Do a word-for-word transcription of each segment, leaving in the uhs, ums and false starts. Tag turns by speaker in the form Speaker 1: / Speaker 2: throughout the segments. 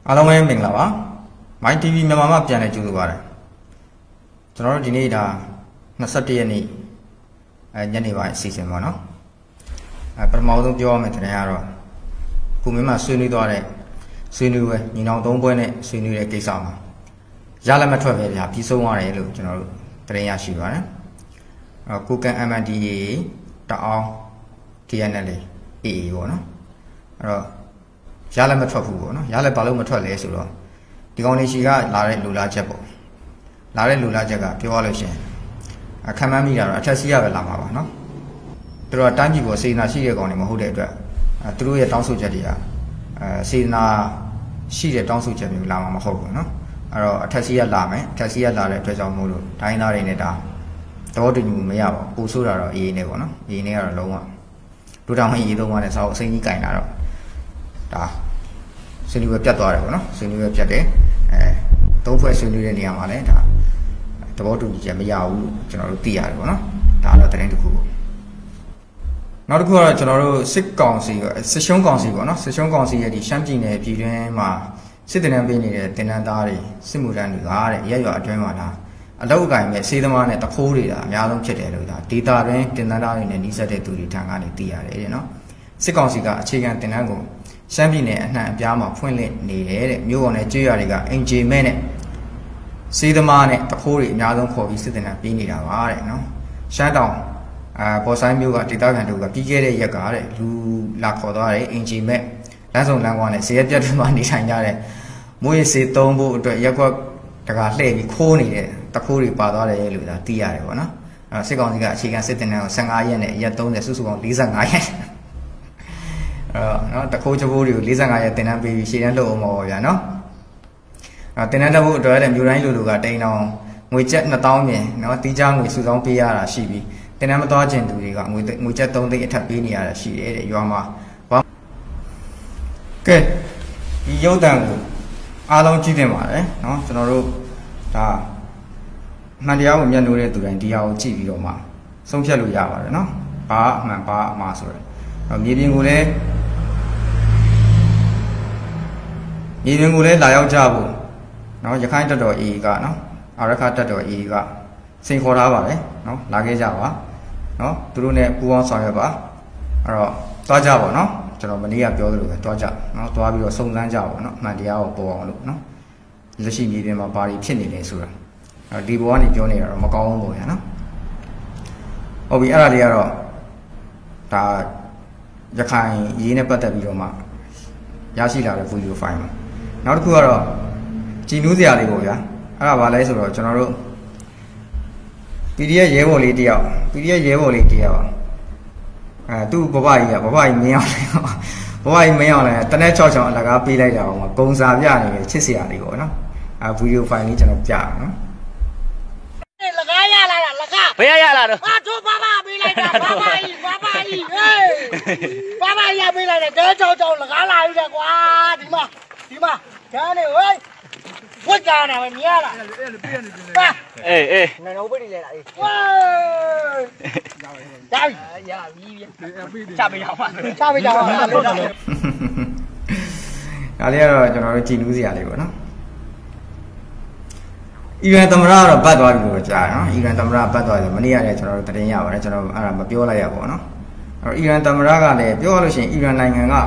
Speaker 1: အားလုံးပဲမင်္ဂလာပါ My တီ ဗီ မြန်မာမှာပြန်လည်ကြိုဆိုပါရစေကျွန်တော်တို့ဒီနေ့ဒါ၂၁ရက်နေ့အဲညနေပိုင်းအစီအစဉ်ပါနော်အဲပထမဆုံးပြောရမယ်တဲ့ကတော့ခုမင်းမှာဆွေးနွေးသွားတဲ့ဆွေးနွေးပွဲညီနောင်သုံးပွဲနဲ့ဆွေးနွေးတဲ့ကိစ္စမှာရလက်မထွက်ပဲဗျာပြီးဆုံးသွားတယ်လို့ကျွန်တော်တို့တင်ရရှိပါတယ်အဲကိုကန် M N D A တအောင် T N L A A A ပေါ့နော်အဲ့တော့ရလက်မထွက်ဘူးပေါ့နော်ရလက်ဘာလို့မထွက်လဲဆိုတော့ဒီကောင်လေးရှိကလာတဲ့လူလာချက်ပေါ့လာတဲ့လူလာချက်ကပြောရလို့ရှိရင်အခမ်းမမိတာတော့အထက်စီးရပဲလာမှာပါနော်သူတို့ကတိုင်းပြည်ပေါ်စေနာရှိတဲ့ကောင်တွေမဟုတ်တဲ့အတွက်အဲသူတို့ရဲ့တောင်းဆိုချက်တွေကအဲစေနာရှိတဲ့တောင်းဆိုချက်မျိုးလာမှာမဟုတ်ဘူးနော်အဲ့တော့အထက်စီးရလာမယ်အထက်စီးရလာတဲ့အတွက်ကြောင့်မို့လို့တိုင်းသားတွေနဲ့ဒါတော်တူညီမရပါဘူးပူဆိုးတာတော့အေးနေပေါ့နော်အေးနေကတော့လုံးဝလူတောင်ဟင်းရေးသုံးပါးနဲ့စာအုပ်အစိမ်းကြီးကင်လာတော့ဒါဆွေးနွေးပွဲပြတ်သွားတယ်ပေါ့နော်ဆွေးနွေးပွဲပြတ်တယ်အဲသုံးဖွဲ့ဆွေးနွေးတဲ့နေရာမှာလည်းဒါသဘောတူညီချက်မရဘူးကျွန်တော်တို့သိရတယ်ပေါ့နော်ဒါတော့သတင်းတစ်ခုပေါ့နောက်တစ်ခုကတော့ကျွန်တော်တို့စစ်ကောင်စီကစစ်ရှုံးကောင်စီပေါ့နော်စစ်ရှုံးကောင်စီရဲ့ဒီရှမ်းပြည်နယ်ပြည်တွင်းမှာစစ်တနန်းပေးနေတဲ့တင်နန်းသားတွေစစ်မှုထမ်းတွေကတဲ့ရက်ရွာအတွင်းမှာဒါအလောက်အကင်မဲ့စေးသမားနဲ့တခိုးတွေဒါအများဆုံးဖြစ်တယ်လို့ဒါဒေတာတွင်တင်နန်းသားတွေနဲ့နှိစက်တဲ့သူတွေထံကနေသိရတယ်တဲ့နော်စစ်ကောင်စီကအခြေခံတင်နန်းကိုရှမ်းပြည်နယ်အနှံ့အပြားမှာဖွင့်လှစ်နေတယ်တဲ့မြို့ပေါ်နဲ့ကျေးရွာတွေကအင်ဂျီမဲနဲ့စေးသမားနဲ့တခိုးတွေအများဆုံးခေါ်ပြီးစစ်တင်တာပြီးနေတာပါတဲ့နော်ရှမ်းတောင်အာပေါ်ဆိုင်မြို့ကဒေသခံတို့ကပြီးခဲ့တဲ့ရက်ကတဲ့လူလာခေါ်သွားတယ်အင်ဂျီမဲလမ်းစုံလမ်းကွာနဲ့ဇေယျပြတ်တွေမှာနေထိုင်ကြတဲ့မွေးစေသုံးဖို့အတွက်ရက်ကွက်တကာလှည့်ပြီးခိုးနေတဲ့တခိုးတွေပါသွားတယ်လို့ဒါသိရတယ်ပေါ့နော်အဲစစ်ကောင်စီကအခြေခံစစ်တင်တာကို၁၅ရက်နဲ့ရက်သုံးဆယ်စုစုပေါင်း၄၅ရက်အဲနော်တခိုးချိုးတွေကို၄၅ရက်တင်တန်းပေးပြီးရှေ့တန်းလှုပ်အောင်ပါဗျာနော်အဲတင်တန်းလှုပ်ဖို့အတွက်လည်းမြို့တိုင်းလူလူကတိန်အောင်ငွေကျပ်နှစ်သောင်းပြင်နော်တီးကြားငွေစုဆောင်းပေးရတာရှိပြီးတင်တန်းမသွားခြင်းသူတွေကငွေငွေကျပ်သုံးသိန်းအထက်ပေးနေရတာရှိတယ်တဲ့ရွာမှာကဲဒီရုပ်တံကိုအားလုံးကြည့်တင်ပါတယ်နော်ကျွန်တော်တို့ဒါမှန်တရားကိုမျက်နှာတဲ့သူတိုင်းဒီဟာကိုကြည့်ပြီးတော့မှဆုံးဖြတ်လို့ရပါတယ်နော်ဘာအမှန်ဘာအမှားဆိုရယ်မြေပြင်ကိုလည်းမြေပြင်ကိုလည်းလာရောက်ကြဖို့နော်ရခိုင်တပ်တော် A ကနော်အာရခတပ်တော် A ကစိန်ခေါ်ထားပါတယ်နော်လာခဲ့ကြပါနော်သူတို့ ਨੇ ပူးပေါင်းဆောင်ရွက်ပါအဲ့တော့သွားကြပါနော်ကျွန်တော်မနေ့ကပြောသလိုပဲသွားကြနော်သွားပြီးတော့စုံစမ်းကြပါနော်အမှန်တရားကိုပေါ်အောင်လို့နော်လက်ရှိမြေပြင်မှာဘာတွေဖြစ်နေလဲဆိုတာဒီဘောကနေပြောနေတာတော့မကောင်းဘူးပေါ့ဗျာနော်ဟုတ်ပြီအဲ့ဒါလေးကတော့ဒါရခိုင်ရေးနဲ့ပတ်သက်ပြီးတော့မှရရှိလာတဲ့ဗီဒီယိုဖိုင်မှာနောက်တစ်ခုကတော့ကြည်နူးစရာလေးပေါ့ဗျာအဲ့ဒါဘာလဲဆိုတော့ကျွန်တော်တို့ P D F ရဲဘော်လေးတယောက် P D F ရဲဘော်လေးတယောက်အဲသူ့ဘဘကြီးကဘဘကြီးမင်းအောင်လဲဘဘကြီးမင်းအောင်လဲတနက်၆ချောင်းအလကားပေးလိုက်တာအောင်ဂုံစာပြနေတယ်ချစ်စရာလေးပေါ့နော်အဲဗီဒီယိုဖိုင်လေးကျွန်တော်ပြရအောင်နော်
Speaker 2: လကားရလာတာလကား
Speaker 3: ဘယ်ရရလာတော့
Speaker 2: ဟာတို့ဘာဘာပေးလိုက်တာဘာဘာကြီးဘာဘာကြီးဟေးဘာဘာရပေးလိုက်တယ်တဲကြောက်ကြောက်လကားလာပြီတဲ့ကွာဒီမှာဒီမှာကျန်းနေဝေးဝတ်ကြတာပဲမြင်ရလား
Speaker 3: အေးအေး
Speaker 2: ငါတို့ပေးနေလိုက်တာအေးဝေးဒါရပြီချပေးကြပါချပေးကြပါ
Speaker 1: ဒါလေးကတော့ကျွန်တော်တို့ကြည်နူးစရာလေးပေါ့နော်အီရန်သမ္မတကတော့bắtသွားပြီလို့ကြားနော်အီရန်သမ္မတbắtသွားတယ်မနေ့ကလည်းကျွန်တော်တို့တင်ရပါတယ်ကျွန်တော်အဲ့ဒါမပြောလိုက်ရပါဘူးနော်အဲ့တော့အီရန်သမ္မတကလည်းပြောရလို့ရှိရင်အီရန်နိုင်ငံက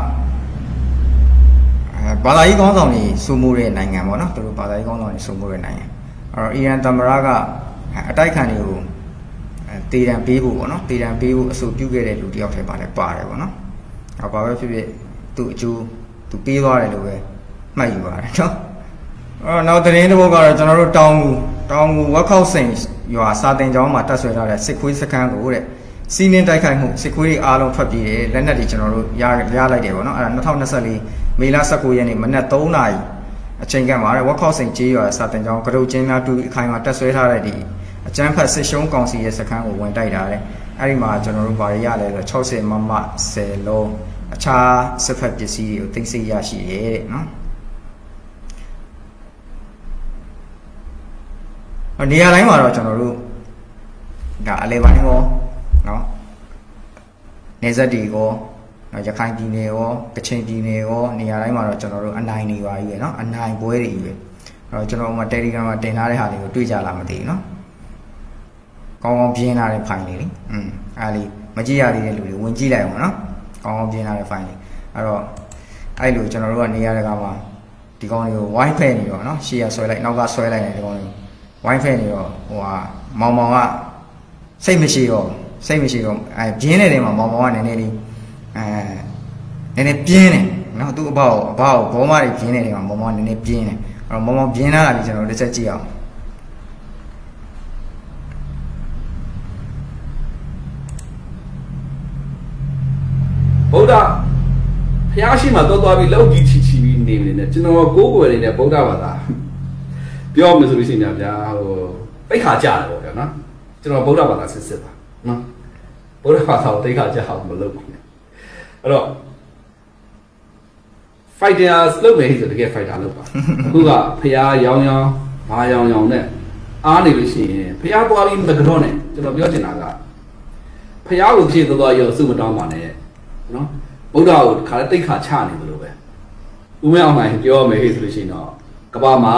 Speaker 1: အဲဘာသာရေးကောင်းဆောင်တွေစုမှုတဲ့နိုင်ငံပေါ့နော်သူတို့ဘာသာရေးကောင်းဆောင်တွေစုမှုတဲ့နိုင်ငံအဲ့တော့အီရန်သမ္မတကအတိုက်ခံတွေကိုတေတံပေးဖို့ပေါ့နော်တေတံပေးဖို့အဆိုပြုခဲ့တဲ့လူတယောက်ထဲပါလဲပါတယ်ပေါ့နော်အဲ့ဘာပဲဖြစ်ဖြစ်သူ့အကျိုးသူပေးသွားတယ်လို့ပဲမှတ်ယူပါတယ်နော်အော်နောက်သတင်းတစ်ပုဒ်ကတော့ကျွန်တော်တို့တောင်ငူတောင်ငူဝက်ခောက်စိန်ရွာစာတင်ကျောင်းမှာတက်ဆွဲထားတဲ့စစ်ခွေးစခန်းကိုတဲ့စီးနင်းတိုက်ခိုက်မှုစစ်ခွေးတွေအားလုံးထွက်ပြေးတယ်လက်နက်တွေကျွန်တော်တို့ရရလိုက်တယ်ပေါ့နော်အဲ့ဒါ၂၀၂၄မေလ၁၉ရက်နေ့မနက်၃နာရီအချိန်ကမှာတဲ့ဝက်ခောက်စိန်ကျေးရွာစာတင်ကျောင်းကရုတ်ချင်းများတူအခိုင်မှာတက်ဆွဲထားတဲ့ဒီအကျန်းဖတ်စစ်ရှုံးကောင်စီရဲ့စခန်းကိုဝင်တိုက်တာတဲ့အဲ့ဒီမှာကျွန်တော်တို့ဗာရရလဲဆို၆၀မမ၁၀လုံးအခြားစစ်ဖက်ပစ္စည်းတွေကိုသိသိရရှိတယ်တဲ့နော်နေရာတိုင်းမှာတော့ကျွန်တော်တို့ဒါအလဲပိုင်းကောနော်နေဆက်တီကောနော်ရခိုင်ပြည်နယ်ရောကချင်ပြည်နယ်ရောနေရာတိုင်းမှာတော့ကျွန်တော်တို့အနိုင်နေပါပြီနော်အနိုင်ပွဲတွေပဲအဲ့တော့ကျွန်တော်မှ Telegram မှာတင်ထားတဲ့ဟာတွေကိုတွေ့ကြလားမသိဘူးနော်ကောင်းကောင်းပြင်းလာတဲ့ file လေးอืมအားလေးမကြည့်ရသေးတဲ့လူတွေဝင်ကြည့်လိုက်အောင်နော်ကောင်းကောင်းပြင်းလာတဲ့ file လေးအဲ့တော့အဲ့လိုကျွန်တော်တို့ကနေရာတကာမှာဒီကောင်တွေကို wifi နေတော့နော်ရှေ့ကဆွဲလိုက်နောက်ကဆွဲလိုက်တယ်ဒီကောင်တွေ wifi နေတော့ဟိုဟာမောင်မောင်ကစိတ်မရှိတော့စိတ်မရှိတော့အဲပြင်းတဲ့နေမှာမောင်မောင်ကနည်းနည်းလေးအဲနည်းနည်းပြင်းတယ်နော်သူ့အဘောက်အဘောက်ဘောမတွေပြင်းနေတဲ့နေမှာမောင်မောင်နည်းနည်းပြင်းတယ်အဲ့တော့မောင်မောင်ပြင်းလာတာဒီကျွန်တော်တစ်ချက်ကြည့်အောင်
Speaker 4: ဗုဒ္ဓဖျားရှိမှတော့သွားပြီးလောက်ကြီးချီချီပြီးနေနေတယ်ကျွန်တော်ကိုးကွယ်နေတဲ့ဗုဒ္ဓဘာသာပြောမှဆိုလို့ရှိရင်ဗျာဟိုတိတ်ခါကြတယ်ပေါ့ဗျာနော်ကျွန်တော်ဗုဒ္ဓဘာသာစစ်စစ်ပါနော်ဗုဒ္ဓဘာသာကိုတိတ်ခါကြအောင်မလုပ်ဘူးအဲ့တော့ fighters လုပ်မယ်ဆိုတကယ် fighter လုပ်ပါအခုကဖျားရောင်းရောင်းမာရောင်ရောင်နဲ့အားနေလို့ရှိရင်ဖျားသွားပြီးမကတော့နဲ့ကျွန်တော်ပြောချင်တာကဖျားကိုဖြည့်သွားရောစုမတောင်းပါနဲ့နော်ဗုဒ္ဓကိုခါလဲတိတ်ခါချနေသလိုပဲဦးမဲအောင်နိုင်ပြောရမယ်ဟဲ့ဆိုလို့ရှိရင်တော့ကဘာမှာ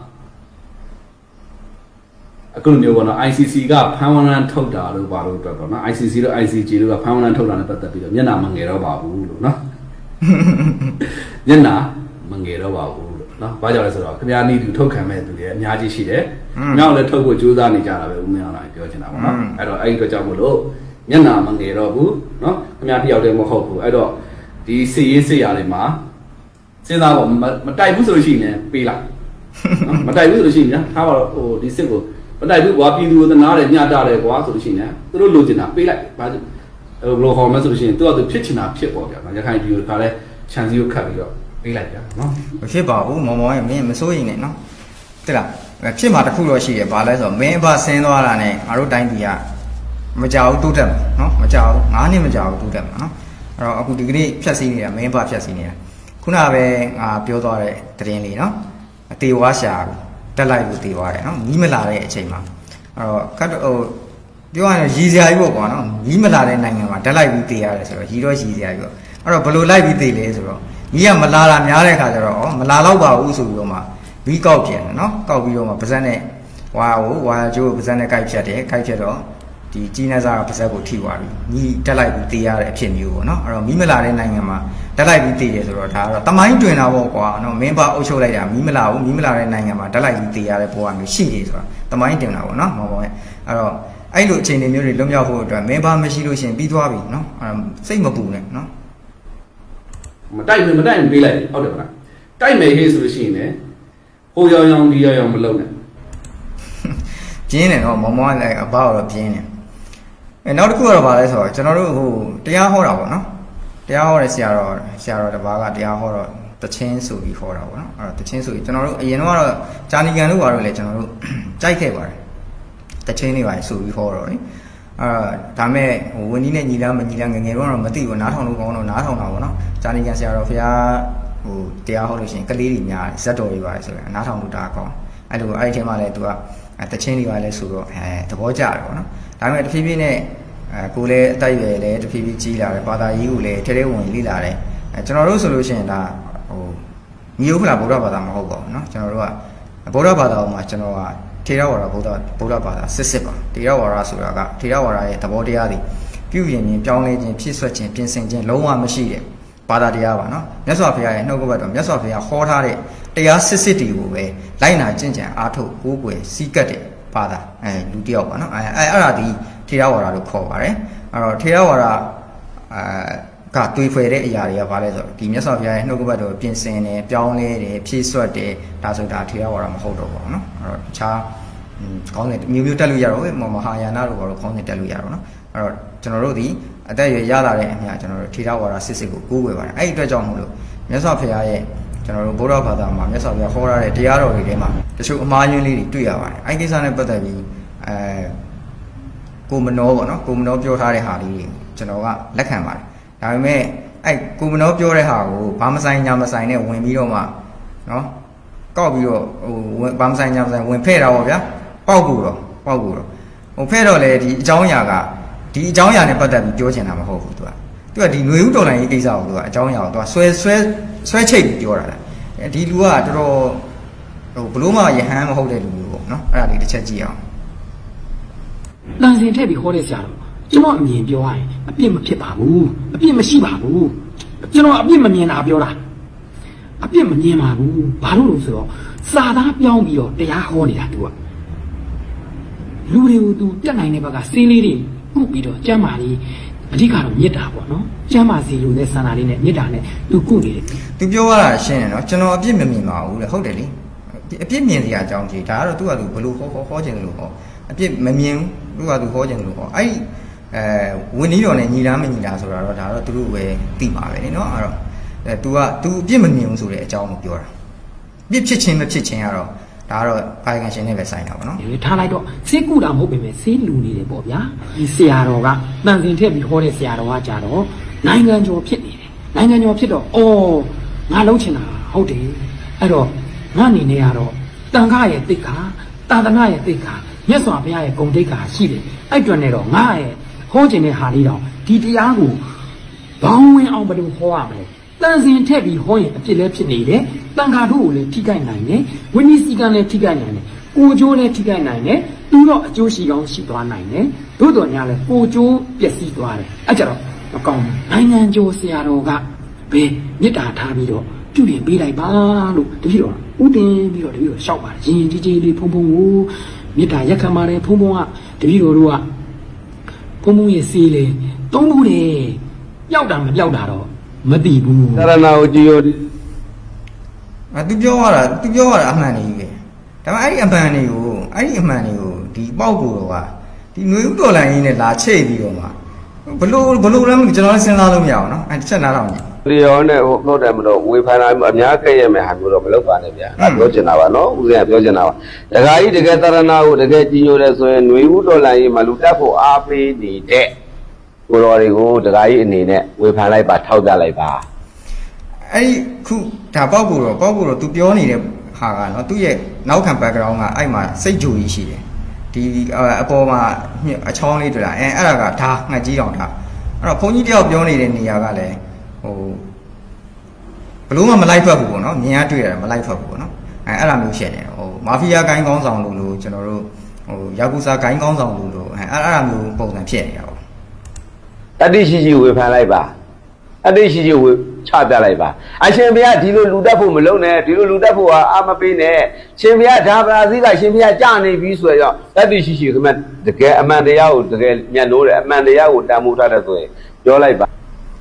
Speaker 4: အခုလိုမျိုးပေါ့နော် I C C ကဖမ်းဝရမ်းထုတ်တာလို့ပါလို့အတွက်ပေါ့နော် I C C တို့ I C J တို့ကဖမ်းဝရမ်းထုတ်တာနဲ့ပတ်သက်ပြီးတော့မျက်နှာမငယ်တော့ပါဘူးလို့နော်မျက်နှာမငယ်တော့ပါဘူးလို့နော်ဘာကြောင့်လဲဆိုတော့ခင်ဗျားနီးသူထုတ်ခံမဲ့သူတွေအများကြီးရှိတယ်မြောက်လည်းထုတ်ဖို့ကြိုးစားနေကြတာပဲဦးမဲအောင်နိုင်ပြောချင်တာပေါ့နော်အဲ့တော့အဲ့ဒီအတွက်ကြောင့်မို့လို့မျက်နှာမငယ်တော့ဘူးနော်ခင်ဗျားတယောက်တည်းမဟုတ်ဘူးအဲ့တော့ဒီစီရေးစစ်ရာတွေမှာစဉ်းစားပေါ့မတိုက်ဘူးဆိုလို့ရှိရင်ပေးလိုက်နော်မတိုက်ဘူးဆိုလို့ရှိရင်ထားပါတော့ဟိုဒီစစ်ကိုမတိုက်ဘူးကွာပြည်သူကိုသနာတယ်ညတာတယ်ကွာဆိုလို့ရှိရင်သူတို့လိုချင်တာပေးလိုက်ဘာဟိုဘလိုဟောမဆိုလို့ရှိရင်သူကသူဖြစ်ချင်တာဖြစ်ပေါ့ဗျာရခိုင်ပြည်ကိုခါလဲခြံစည်းကိုခတ်ပြီးတော့ပေးလိုက်ဗျာနော်
Speaker 1: မဖြစ်ပါဘူးမောင်မောင်ရဲ့မင်းမစိုးရင်နဲ့နော်တိလားဖြစ်မှာတခုတော့ရှိတယ်ဘာလဲဆိုတော့မင်းအဘဆင်းသွားတာနဲ့ငါတို့တိုင်းပြည်ကမကြောက်တိုးတက်မှာနော်မကြောက်ငါးနှစ်မကြောက်တိုးတက်မှာနော်အဲ့တော့အခုဒီကနေ့ဖြတ်စည်းနေတာမင်းအဘဖြတ်စည်းနေတာခုနပဲငါပြောသွားတဲ့သတင်းလေးနော်အသေးဝါရှာတက်လိုက်လို့တည်သွားတယ်နော်မီးမလာတဲ့အချိန်မှာအဲ့တော့ကတ်ဟိုပြောရရင်ရည်စရာကြီးပေါ့ကွာနော်မီးမလာတဲ့နိုင်ငံမှာတက်လိုက်ပြီးတည်ရတယ်ဆိုတော့ရည်တော့ရည်စရာကြီးပေါ့အဲ့တော့ဘယ်လိုလိုက်ပြီးတည်လဲဆိုတော့မီးကမလာတာများတဲ့ခါကျတော့ဩမလာတော့ပါဘူးဆိုပြီးတော့မှမီးကောက်ပြန်တယ်နော်ကောက်ပြီးတော့မှပါဇက်နဲ့ဝါကိုဝါကျိုးပါဇက်နဲ့ကိုက်ဖြတ်တယ်ကိုက်ဖြတ်တော့ဒီကြီးနေစားကပါဇက်ကိုထိသွားပြီမီးတက်လိုက်ပြီးတည်ရတဲ့အဖြစ်မျိုးပေါ့နော်အဲ့တော့မီးမလာတဲ့နိုင်ငံမှာတက်လိုက်ပြီးတည်တယ်ဆိုတော့ဒါကတော့တမိုင်းတွင်တာပေါ့ကွာနော်မင်းပါအုပ်ချုပ်လိုက်တာမီးမလာဘူးမီးမလာတဲ့နိုင်ငံမှာတက်လိုက်ပြီးတည်ရတဲ့ဘဝမျိုးရှိတယ်ဆိုတာတမိုင်းတွင်တာပေါ့နော်မောင်မောင်ရဲ့အဲ့တော့အဲ့လိုအခြေအနေမျိုးတွေလွတ်မြောက်ဖို့အတွက်မင်းပါမရှိလို့ရှင်ပြီးသွားပြီနော်အဲ့စိတ်မပူနဲ့နော်
Speaker 4: မတိုက်မတိုက်မပေးလိုက်ဟုတ်တယ်မလားတိုက်မယ်ဟေးဆိုလို့ရှိရင်လည်းဟိုရောင်ရောင်ဒီရောင်ရောင်မလုံးနဲ့
Speaker 1: ပြင်းတယ်နော်မောင်မောင်လည်းအဘောက်တော့ပြင်းတယ်အဲနောက်တစ်ခုကတော့ဗာလဲဆိုတော့ကျွန်တော်တို့ဟိုတရားဟောတာပေါ့နော်တရားဟောတဲ့ဆရာတော်ဆရာတော်တစ်ပါးကတရားဟောတော့တချင်းဆိုပြီးဟောတာပေါ့နော်အဲ့တော့တချင်းဆိုပြီးကျွန်တော်တို့အရင်တော့ကတော့ဂျာနီကန်လို့ပါတော့လေကျွန်တော်တို့ကြိုက်ခဲ့ပါတယ်တချင်းတွေပါဆိုပြီးဟောတော့လေအာဒါမဲ့ဟိုဝင်းကြီးနဲ့ညီလားမညီလားငငယ်တော့မသိဘူးနားထောင်လို့ကောင်းတော့နားထောင်တာပေါ့နော်ဂျာနီကန်ဆရာတော်ဖျားဟိုတရားဟောလို့ရှိရင်ကလေးတွေများဇက်တော်တွေပါဆိုရင်နားထောင်လို့ဒါကောင်းအဲ့လိုအဲ့ဒီထဲမှာလည်းသူကတချင်းတွေပါလဲဆိုတော့အဲသဘောကျတယ်ပေါ့နော်ဒါပေမဲ့တဖြည်းဖြည်းနဲ့အဲကိုလည်းအတိုက်ရွယ်လည်းတဖြည်းဖြည်းကြီးလာတယ်ဘာသာရေးကိုလည်းထဲထဲဝင်လိလာတယ်အဲကျွန်တော်တို့ဆိုလို့ရှိရင်ဒါဟိုမျိုးဖလားဗုဒ္ဓဘာသာမဟုတ်ပါဘူးเนาะကျွန်တော်တို့ကဗုဒ္ဓဘာသာမှာကျွန်တော်ကထေရဝါဒဗုဒ္ဓဗုဒ္ဓဘာသာစစ်စစ်ပါထေရဝါဒဆိုတာကထေရဝါဒရဲ့သဘောတရားတွေပြုပြင်ခြင်းပြောင်းလဲခြင်းဖြစ်ဆွက်ခြင်းပြင်ဆင်ခြင်းလုံးဝမရှိတဲ့ဘာသာတရားပါเนาะမြတ်စွာဘုရားရဲ့နှုတ်ကပတ်တော်မြတ်စွာဘုရားဟောထားတဲ့တရားစစ်စစ်တွေကိုပဲလိုက်နာကျင့်ကြံအားထုတ်ကိုးကွယ်စည်းကပ်တဲ့ဘာသာအဲလူတယောက်ပါเนาะအဲအဲ့ဒါဒီထေရဝါဒလို့ခေါ်ပါတယ်အဲ့တော့ထေရဝါဒအဲကတွေးဖွယ်တဲ့အရာတွေကဘာလဲဆိုတော့ဒီမြတ်စွာဘုရားရဲ့နှုတ်ကပတ်တော်ပြင်ဆင်တယ်ပြောင်းလဲတယ်ဖြည့်ဆွတ်တယ်ဒါဆိုတာထေရဝါဒမဟုတ်တော့ပါဘူးเนาะအဲ့တော့တခြားခေါင်းစဉ်မျိုးမျိုးတက်လို့ရတော့မဟာယာနတို့ဘာလို့ခေါင်းစဉ်တက်လို့ရတော့เนาะအဲ့တော့ကျွန်တော်တို့ဒီအသက်အရွယ်ရလာတဲ့အမြကျွန်တော်တို့ထေရဝါဒစစ်စစ်ကိုကိုးကွယ်ပါတယ်အဲ့ဒီအတွက်ကြောင့်မို့လို့မြတ်စွာဘုရားရဲ့ကျွန်တော်တို့ဗုဒ္ဓဘာသာမှာမြတ်စွာဘုရားဟောထားတဲ့တရားတော်တွေထဲမှာတချို့အမှားယွင်းလေးတွေတွေ့ရပါတယ်အဲ့ဒီကိစ္စနဲ့ပတ်သက်ပြီးအဲကိုမနောပေါ့နော်ကိုမနောပြောထားတဲ့ဟာလေးတွေကျွန်တော်ကလက်ခံပါတယ်ဒါပေမဲ့အဲ့ကိုမနောပြောတဲ့ဟာကိုဘာမဆိုင်ညာမဆိုင်နဲ့ဝင်ပြီးတော့မှနော်ကောက်ပြီးတော့ဟိုဘာမဆိုင်ညာမဆိုင်ဝင်ဖဲ့တာပေါ့ဗျာပေါက်ကူတော့ပေါက်ကူတော့ဟိုဖဲ့တော့လေဒီအကြောင်းအရာကဒီအကြောင်းအရာနဲ့ပတ်သက်ပြီးပြောချင်တာမဟုတ်ဘူးသူကသူကဒီຫນွေဥတော်လိုင်းရေးကိစ္စကိုသူကအကြောင်းအရာကိုသူကဆွဲဆွဲဆွဲချိတ်ပြီးပြောတာလေဒီလူကတော်တော်ဟိုဘလို့မှယဟန်မဟုတ်တဲ့လူမျိုးပေါ့နော်အဲ့ဒါလေးတစ်ချက်ကြည့်အောင်
Speaker 5: တန်စင်ထည့်ပြီးဟောတဲ့ဆရာတော်ကျွန်တော်အမြင်ပြောရရင်အပြစ်မဖြစ်ပါဘူးအပြစ်မရှိပါဘူးကျွန်တော်အပြစ်မမြင်တာပြောတာအပြစ်မမြင်ပါဘူးဘာလို့လို့ဆိုတော့စာသားပြောင်းပြီးတော့တရားဟောနေတာသူကလူတွေကိုသူတက်နိုင်တဲ့ဘက်ကစီးလေးတွေပုတ်ပြီးတော့ကျမ်းမာလေးအဓိကတော့မေတ္တာပေါ့နော်ကျမ်းမာစီလို့တဲ့ဆန္ဒလေးနဲ့မေတ္တာနဲ့သူကုနေတယ်
Speaker 1: သူပြောရတာရှင်းတယ်နော်ကျွန်တော်အပြစ်မမြင်ပါဘူးလေဟုတ်တယ်လေအပြစ်မြင်စရာအကြောင်းကြီးဒါကတော့သူကသူဘလို့ဟောဟောဟောခြင်းလို့ဟောအပြစ်မမြင်ဘူးသူကသူဟောခြင်းလို့ဟောအဲ့အဲဝင်းနီးတော်နဲ့ညီလားမညီလားဆိုတာတော့ဒါတော့သူတို့ပဲသိပါပဲလေနော်အဲ့တော့အဲ तू က तू အပြစ်မမြင်ဘူးဆိုတဲ့အကြောင်းကိုပြောတာပြစ်ဖြစ်ခြင်းမဖြစ်ခြင်းကတော့ဒါကတော့ကာယကံရှင်နဲ့ပဲဆိုင်တာပေါ့နော်
Speaker 5: ဒီထားလိုက်တော့စေးကူတာမဟုတ်ပေမဲ့စေးလူနေတယ်ပေါ့ဗျာဒီဆရာတော်ကတန်စင်ထည့်ပြီးဟောတဲ့ဆရာတော်ကကြတော့နိုင်ငံကျော်ဖြစ်နေတယ်နိုင်ငံကျော်ဖြစ်တော့အော်ငါလုံးချင်တာဟုတ်တယ်အဲ့တော့ငါအနေနဲ့ကတော့တန်ခါရဲ့တိတ်ခါတာသနာရဲ့တိတ်ခါမြတ်စွာဘုရားရဲ့ဂုဏ်တိတ်ခါရှိတယ်အဲ့တွင်နဲ့တော့ငါရဲ့ဟောခြင်းတဲ့ဟာလေးတော့ဒီတရားကိုဘောင်းဝင်အောင်ဘယ်လိုဟောရမလဲတန်စင်ထက်ပြီးဟောရင်အဖြစ်လဲဖြစ်နေတယ်တန်ခါတို့ကိုလည်းထိခိုက်နိုင်တယ်ဝိနည်းစည်းကမ်းလည်းထိခိုက်နိုင်တယ်ကိုကျိုးလည်းထိခိုက်နိုင်တယ်သူတော့အကျိုးရှိကောင်းရှိသွားနိုင်တယ်သို့တော်ညာလည်းကိုကျိုးပျက်စီးသွားတယ်အဲ့ကြတော့မကောင်းဘူးနိုင်ငံကျော်ဆရာတော်ကဘယ်မေတ္တာထားပြီးတော့ပြုပြင်ပေးလိုက်ပါလို့တပည့်တော်ဥတင်ပြီးတော့တပည့်တော်ရှောက်ပါတယ်ရင်ကြီးကြီးလေးဖုံဖုံကိုမေတ္တာရက်ခံပါတယ်ဖုံဖုံကတပည့်တော်တို့ကဖုံဖုံရဲ့စေးလေသုံးဘူးတယ်ပျောက်တာမပျောက်တာတော့မသိဘူး
Speaker 4: သရဏကိုကြည်ရော
Speaker 1: အဲသူပြောရတာသူပြောရတာအမှန်နေကြီးပဲဒါပေမဲ့အဲ့ဒီအမှန်တွေကိုအဲ့ဒီအမှန်တွေကိုဒီပေါက်ကိုတော့ကဒီຫນွေဥတော်လိုင်းရင်းနဲ့လာချိတ်ပြီးတော့မှဘလို့ဘလို့လည်းကျွန်တော်လည်းစဉ်းစားလို့မရအောင်နော်အဲတစ်ချက်နားတော့
Speaker 4: လျော်နဲ့ဟိုတော့တယ်မလို့ဝေဖန်တာအများကဲ့ရဲ့မဲ့ဟာမျိုးတော့မလုပ်ပါနဲ့ဗျာပြောချင်တာပါနော်ဦးဇင်းကပြောချင်တာပါတခါကြီးတကယ်သရဏကိုတကယ်ကြည်ညိုတယ်ဆိုရင်ຫນွေဥတော်လိုင်းရင်းမှာလူတက်ဖို့အားပေးနေတဲ့ကိုတော်တွေကိုတခါကြီးအနေနဲ့ဝေဖန်လိုက်ပါထောက်ပြလိုက်ပါ
Speaker 1: အဲ့ဒီခုဒါပေါက်ကိုတော့ပေါက်ကိုတော့ तू ပြောနေတဲ့ဟာကနော်သူ့ရဲ့နောက်ခံ background ကအဲ့မှာစိတ်ကြိုကြီးရှိတယ်ဒီအပေါ်မှာအချောင်းလေးတွေ့လာအဲအဲ့ဒါကဒါငှက်ကြီးတောင်ဒါအဲ့တော့ဘုန်းကြီးတယောက်ပြောနေတဲ့နေရာကလည်းဟိုဘလို့မှမလိုက်ဖက်ဘူးပေါ့နော်မြင်ရတွေ့ရတယ်မလိုက်ဖက်ဘူးပေါ့နော်အဲအဲ့လိုမျိုးဖြစ်နေတယ်ဟိုမာဖီးယားဂိုင်းကောင်းဆောင်လို့လို့ကျွန်တော်တို့ဟိုယာကူစာဂိုင်းကောင်းဆောင်လို့လို့အဲအဲ့အဲ့လိုမျိုးပုံစံဖြစ်နေတာပေါ့
Speaker 4: တတိရှိရှိဝေဖန်လိုက်ပါအတိရှိရှိဝေချပြလိုက်ပါအရှင်ဘုရားဒီလိုလူတက်ဖို့မလုံးနဲ့ဒီလိုလူတက်ဖို့ဟာအာမပေးနဲ့ရှင်ဘုရားဒါပရာစည်းကရှင်ဘုရားကြာနေပြီဆိုရောတတိရှိရှိခမတကယ်အမှန်တရားကိုတကယ်ညံ့လို့တယ်အမှန်တရားကိုတန်ဖိုးထားတယ်ဆိုရင်ပြောလိုက်ပါ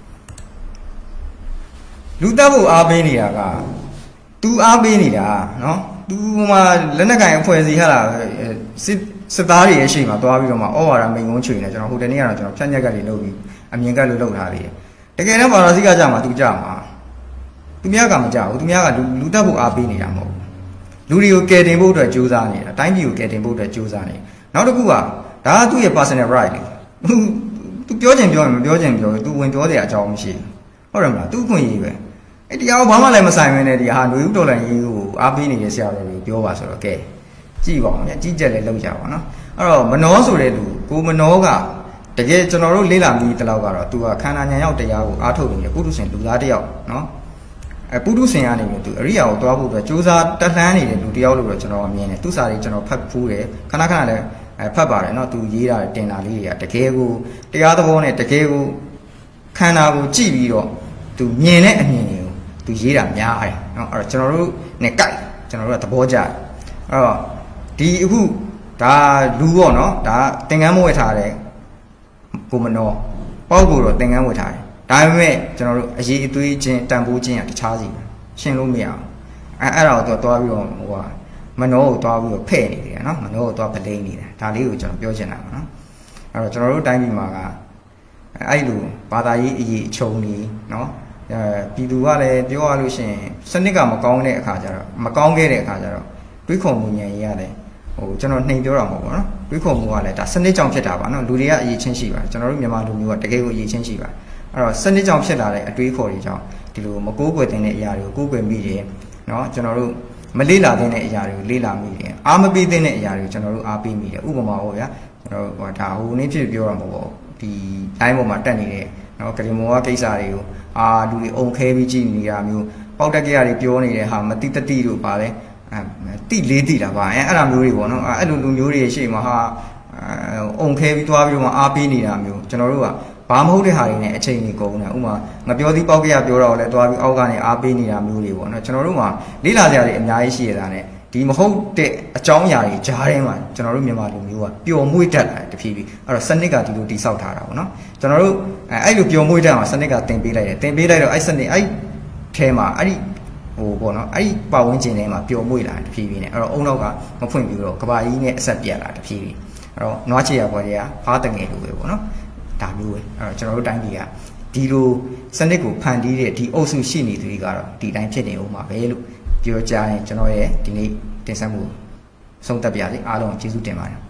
Speaker 1: လူတက်ဖို့အားပေးနေတာက तू အားပေးနေတာနော် तू မှလက်နက်ကင်အဖွဲ့အစည်းဟာလားစစ်စစ်သားတွေရဲ့ရှေ့မှာတွားပြီးတော့မှဩဝါဒမိန်ကုန်းချွေနေကျွန်တော်ဟိုတနေ့ကတော့ကျွန်တော်ဖြတ်ညက်ကလေးလုပ်ပြီးအမြင်ကလို့လုပ်ထားသေးတယ်တကယ်တော့ပါရာစီကကြမှာ तू ကြမှာသူများကမကြဘူးသူများကလူလူတက်ဖို့အားပေးနေတာမဟုတ်ဘူးလူတွေကိုကယ်တင်ဖို့အတွက်ကြိုးစားနေတာတိုင်းပြည်ကိုကယ်တင်ဖို့အတွက်ကြိုးစားနေနောက်တစ်ခုကဒါကသူ့ရဲ့ personal right လေ तू ပြောချင်ပြောရင်မပြောချင်ပြောရင် तू ဝင်ပြောတဲ့အကြောင်းမရှိဘူးဟုတ်တယ်မလား तू အခွင့်အရေးပဲအဲ့တရားကိုဘာမှလည်းမဆိုင်ဘဲနဲ့ဒီဟာလူဦးတော်လိုင်းရေးကိုအားပေးနေတဲ့ဆရာတော်တွေပြောပါဆိုတော့ကဲကြည့်ပါဦးဗျာကြီးကြက်လည်းလုပ်ကြပါနော်အဲ့တော့မနောဆိုတဲ့လူကိုမနောကတကယ်ကျွန်တော်တို့လေးလာပြီးတလောက်ကတော့ तू ကခန္ဓာဉာဏ်ရောက်တရားကိုအားထုတ်နေတဲ့ပုထုရှင်လူသားတစ်ယောက်နော်အဲပုထုရှင်ကနေပြီး तू အရိယာကိုတွားဖို့အတွက်ကြိုးစားတက်လှမ်းနေတဲ့လူတစ်ယောက်လို့တော့ကျွန်တော်မြင်တယ်သူ့စာတွေကျွန်တော်ဖတ်ဖူးတယ်ခဏခဏလည်းအဲဖတ်ပါတယ်နော် तू ရေးတာတင်တာလေးတွေကတကယ်ကိုတရားသဘောနဲ့တကယ်ကိုခန္ဓာကိုကြည့်ပြီးတော့ तू မြင်တဲ့အမြင်တွေကို तू ရေးတာများတယ်နော်အဲ့တော့ကျွန်တော်တို့နဲ့ကြိုက်ကျွန်တော်တို့ကသဘောကျတယ်အဲ့တော့ဒီအခုဒါလူပေါ့နော်ဒါသင်္ကန်းမဝတ်ထားတယ်ကိုမနောပေါက်ကိုတော့သင်္ကန်းဝတ်ထားတယ်ဒါပေမဲ့ကျွန်တော်တို့အရေးအသွေးချင်းတန်ဖိုးချင်းကတခြားစီရှင်းလို့မရအောင်အဲအဲ့ဒါကိုတော့တွားပြီးတော့ဟိုကမနောကိုတွားပြီးတော့ဖဲ့နေတယ်နော်မနောကိုတွားပလိမ့်နေတယ်ဒါလေးကိုကျွန်တော်ပြောချင်တာပါနော်အဲ့တော့ကျွန်တော်တို့တိုင်းပြည်မှာကအဲ့လိုဘာသာရေးအရေးအချုံနေနော်အဲပြည်သူကလည်းပြောရလို့ရှိရင်စနစ်ကမကောင်းတဲ့အခါကျတော့မကောင်းခဲ့တဲ့အခါကျတော့တွေးခေါ်မှုဉာဏ်ကြီးရတယ်ဟိုကျွန်တော်နှိမ်ပြောတာမဟုတ်ဘူးနော်တွေးခေါ်မှုကလည်းဒါစနစ်ကြောင့်ဖြစ်တာပါနော်လူတွေကအရေးချင်းရှိပါတယ်ကျွန်တော်တို့မြန်မာလူမျိုးကတကယ်ကိုအရေးချင်းရှိပါတယ်အဲ့တော့စနစ်ကြောင့်ဖြစ်လာတဲ့အတွေးခေါ်တွေကြောင့်ဒီလိုမကိုးကွယ်တဲ့အရာတွေကိုကိုးကွယ်မိတယ်နော်ကျွန်တော်တို့မလေးလာတဲ့အရာတွေကိုလေးလာမိတယ်အားမပေးတဲ့အရာတွေကိုကျွန်တော်တို့အားပေးမိတယ်ဥပမာဟောဗျာကျွန်တော်ဟိုဒါဟိုနေ့ဖြစ်ပြောတာမဟုတ်ဘူးဒီတိုင်းပေါ်မှာတက်နေတဲ့နော်ကလေးမောကကိစ္စတွေကိုအာလူတွေအုံခဲပြီးကြည့်နေတာမျိုးပေါက်တက်ကြရတွေပြောနေတဲ့ဟာမတိတတိတို့ပါလဲအဲတိလေးတိတာပါအဲအဲ့လိုမျိုးတွေပေါ့နော်အဲ့လိုလူမျိုးတွေရှေ့မှာဟာအုံခဲပြီးသွားပြီးတော့အားပေးနေတာမျိုးကျွန်တော်တို့ကဘာမဟုတ်တဲ့ဟာတွေနဲ့အချိန်ကြီးကုန်တယ်ဥမာငါပြောသည်ပေါက်ကြရပြောတော့လဲသွားပြီးအောက်ကနေအားပေးနေတာမျိုးတွေပေါ့နော်ကျွန်တော်တို့မှာလေးလာကြတွေအများကြီးရှိရတာနဲ့ဒီမဟုတ်တဲ့အကြောင်းအရာတွေကြားထဲမှာကျွန်တော်တို့မြန်မာလူမျိုးကပျော်မွေ့တတ်လာတယ်တဖြည်းဖြည်းအဲ့တော့စနစ်ကဒီလိုတိဆောက်ထားတာပေါ့နော်ကျွန်တော်တို့အဲ့လိုပျော်မွေ့တတ်အောင်စနစ်ကတင်ပေးလိုက်တယ်တင်ပေးလိုက်တော့အဲ့စနစ်အဲ့ထဲမှာအဲ့ဒီဟိုပေါ့နော်အဲ့ဒီပတ်ဝန်းကျင်ထဲမှာပျော်မွေ့လာတယ်တဖြည်းဖြည်းနဲ့အဲ့တော့အုံနောက်ကမဖွင့်ပြီးတော့ကဘာကြီးနဲ့အဆက်ပြတ်လာတဖြည်းဖြည်းအဲ့တော့နွားချေရပေါ်တွေကဖားတငယ်လိုပဲပေါ့နော်ဒါမျိုးပဲအဲ့တော့ကျွန်တော်တို့တိုင်းပြည်ကဒီလိုစနစ်ကိုဖန်တီးတဲ့ဒီအုပ်စုရှိနေသူတွေကတော့ဒီတိုင်းဖြစ်နေဦးမှာပဲလို့ပြောကြရင်ကျွန်တော်ရဲ့ဒီနေ့တင်ဆက်မှုဆုံးသက်ပါရစေအားလုံးကျေးဇူးတင်ပါတယ်